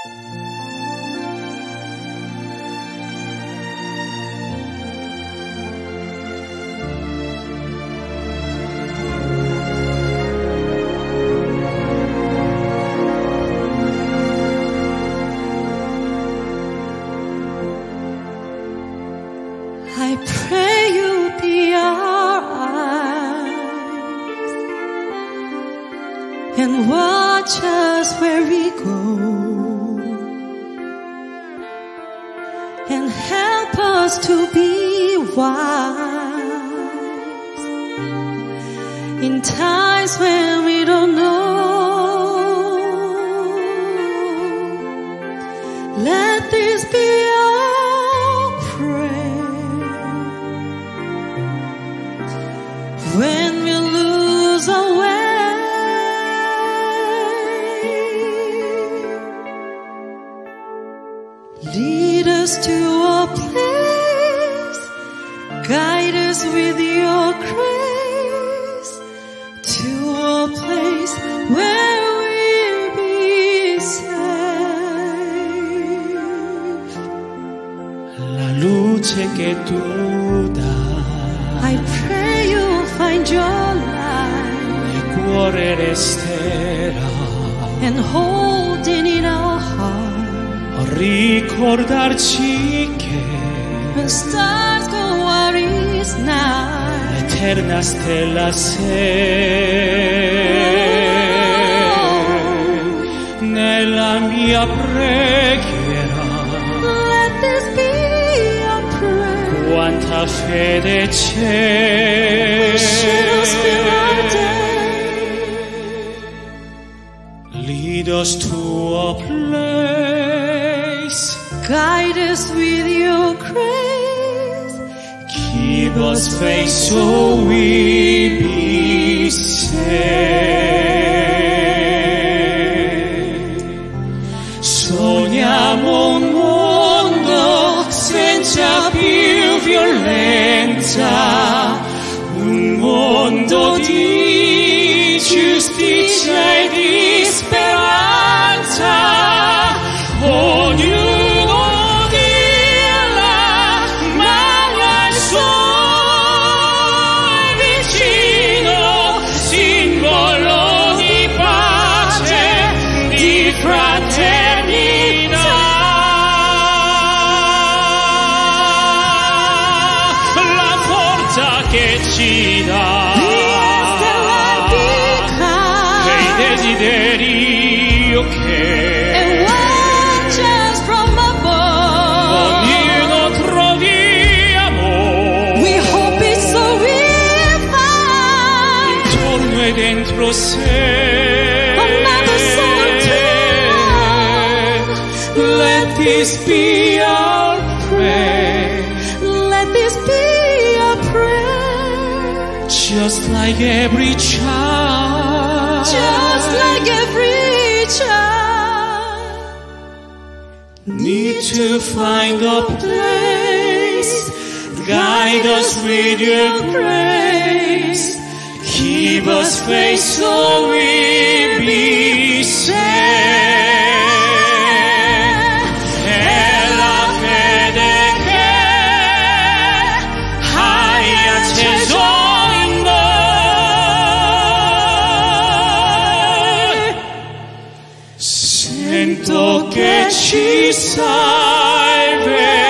I pray you be our eyes and watch us where we go, and help us to be wise in times when we don't know. Let this be our prayer when we lose our way. Lead us to a place, guide us with your grace, to a place where we'll be safe. La luce che tu dai I pray you'll find your light nel cuore resterà, and hold it in our heart. Ricordarci che When stars go out is night, l'eterna stella sei. Nella mia preghiera let this be our prayer. quanta fede c'è. Should us fill our day. Lead us to a place, Guide us with your grace. keep us faith so we be saved. Sogniamo un mondo senza più violenza, un mondo di giustizia e di speranza. Ognuno dia la mano al suo vicino, simbolo di pace, di fraternità. La forza che ci dà e il desiderio che dentro sé. Another soul to love. Let this be our prayer, Let this be our prayer. just like every child, Just like every child. need to find a place, guide us with your grace. Keep us faith so we be saved. È la fede che hai acceso in noi. Sento che ci sai